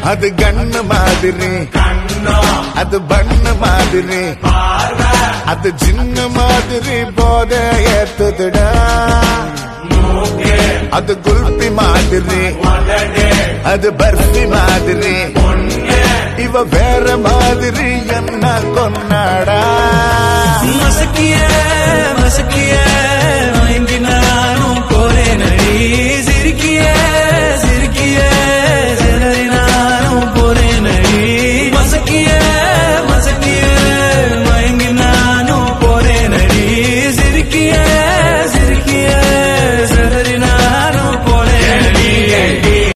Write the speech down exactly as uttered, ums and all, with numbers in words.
அது கண்ணு மாதிரி, அது பண்ணு மாதிரி, அது சின்ன மாதிரி போத ஏத்துதுடா. அது குல்பி மாதிரி, அது பர்ஃபி மாதிரி, இவ வேற மாதிரி என்ன கொண்டாடா.